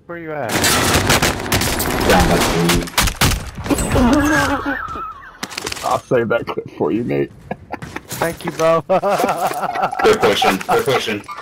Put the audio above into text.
Where you at? Yeah, that's me. I'll save that clip for you, Nate. Thank you, bro. They're pushing. They're pushing.